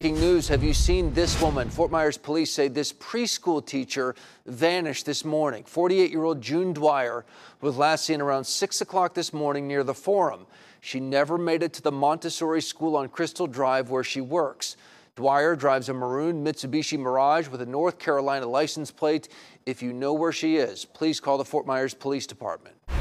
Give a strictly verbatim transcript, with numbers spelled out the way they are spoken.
Breaking news, have you seen this woman? Fort Myers police say this preschool teacher vanished this morning. forty-eight-year-old June Dwyer was last seen around six o'clock this morning near the Forum. She never made it to the Montessori school on Crystal Drive where she works. Dwyer drives a maroon Mitsubishi Mirage with a North Carolina license plate. If you know where she is, please call the Fort Myers Police Department.